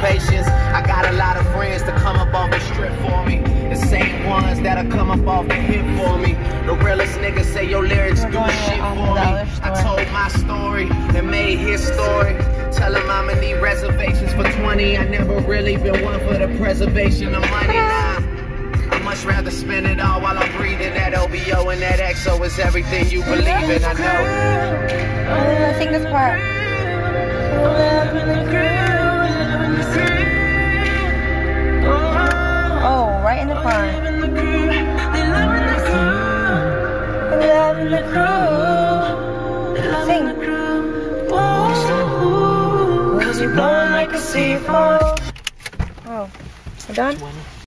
patience. I got a lot of friends to come up off the strip for me. The same ones that'll come up off the hip for me. The realest niggas say your lyrics do shit for me. I told my story and made his story. Tell him I'ma need reservations for 20. I never really been one for the preservation of money. Nah, I much rather spend it all while I'm breathing. That OBO and that XO is everything you believe in, I know. I think this part. Oh, right in the front. Sing. Was you born like a C4? Oh, we're done?